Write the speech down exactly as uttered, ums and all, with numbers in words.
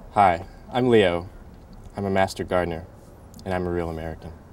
Hi, I'm Leo. I'm a master gardener, and I'm a real American.